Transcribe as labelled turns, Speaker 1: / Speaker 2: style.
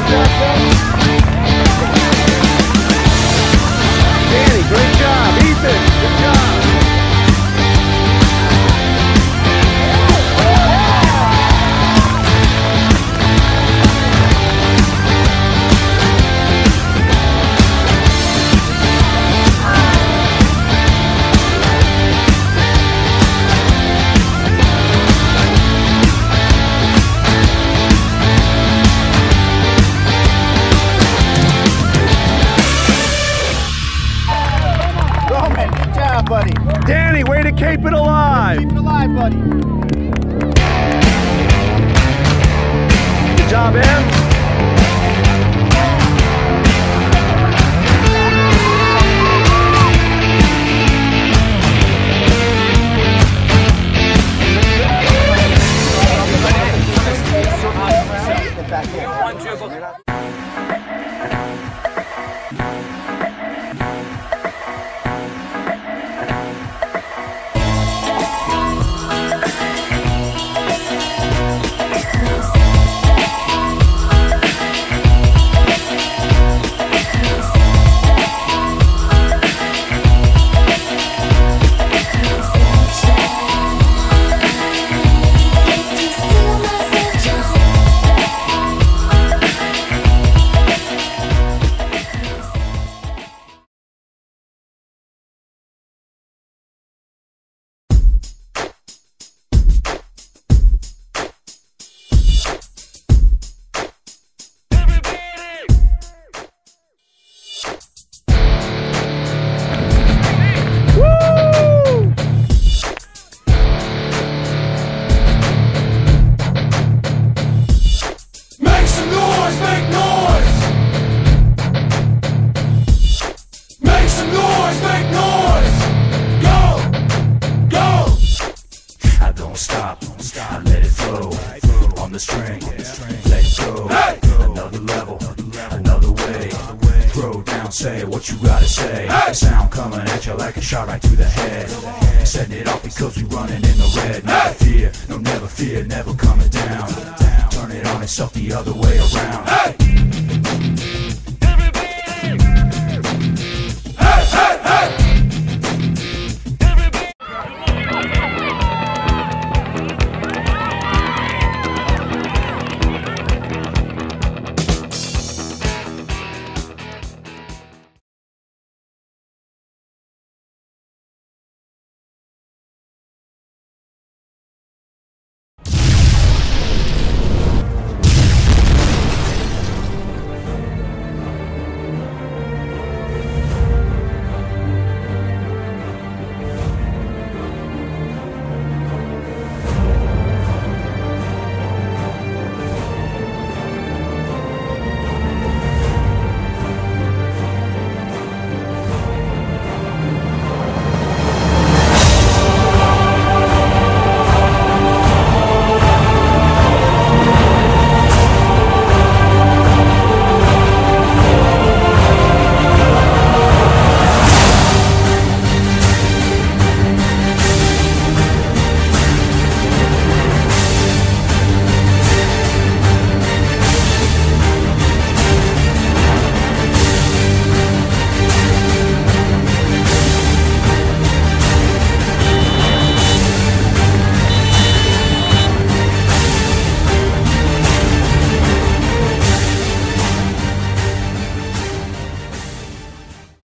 Speaker 1: Danny, great job. Ethan, good job.
Speaker 2: Buddy.
Speaker 1: Danny, way to keep it alive.
Speaker 2: Keep it alive, buddy.
Speaker 1: Good job, Em.
Speaker 2: Get back in.
Speaker 3: String, let it go. Hey! Another level, another way. Throw down, say what you gotta say. Hey! Sound coming at you like a shot right to the head. Setting it off because we running in the red. Never fear, no never fear, never coming down. Turn it on itself the other way around.